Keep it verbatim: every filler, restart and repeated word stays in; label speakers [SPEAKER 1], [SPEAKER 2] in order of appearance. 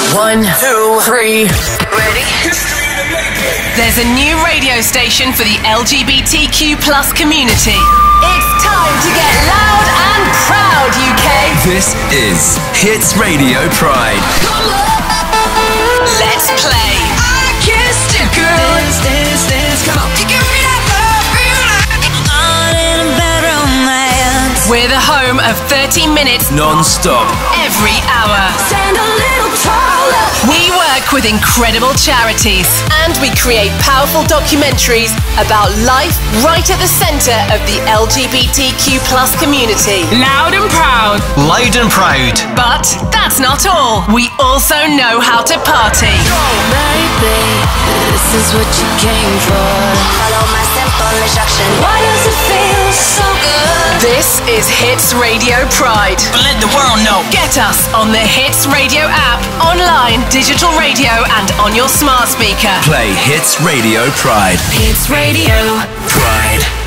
[SPEAKER 1] One, two, three.
[SPEAKER 2] Ready?
[SPEAKER 3] There's a new radio station for the L G B T Q plus community. It's time to get loud and proud, U K.
[SPEAKER 4] This is Hits Radio Pride.
[SPEAKER 3] Let's play.
[SPEAKER 2] I kissed a girl. Dance, dance, dance. Come on. You give me that love, feel like on in a bedroom, man.
[SPEAKER 3] We're the home of thirty minutes
[SPEAKER 4] Non-stop.
[SPEAKER 3] every hour.
[SPEAKER 2] Stand a little taller.
[SPEAKER 3] We work with incredible charities and we create powerful documentaries about life right at the centre of the L G B T Q plus community. Loud and proud.
[SPEAKER 4] Loud and proud.
[SPEAKER 3] But that's not all. We also know how to party.
[SPEAKER 2] Maybe this is what you came for. Follow my simple instruction. Why does it feel so good?
[SPEAKER 3] This is Hits Radio Pride.
[SPEAKER 4] Let the world know.
[SPEAKER 3] Get us on the Hits Radio app, online, digital radio, and on your smart speaker.
[SPEAKER 4] Play Hits Radio Pride.
[SPEAKER 2] It's radio.
[SPEAKER 4] Pride.